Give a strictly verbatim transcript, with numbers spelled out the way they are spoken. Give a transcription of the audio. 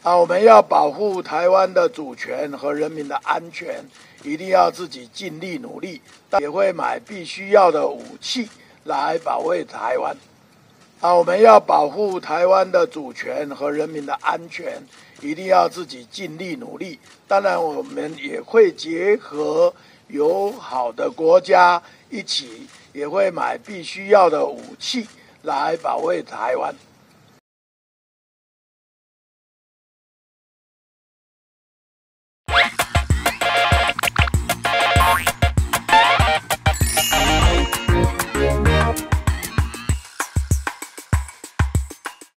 啊，我们要保护台湾的主权和人民的安全，一定要自己尽力努力，但也会买必须要的武器来保卫台湾。啊，我们要保护台湾的主权和人民的安全，一定要自己尽力努力。当然，我们也会结合友好的国家一起，也会买必须要的武器来保卫台湾。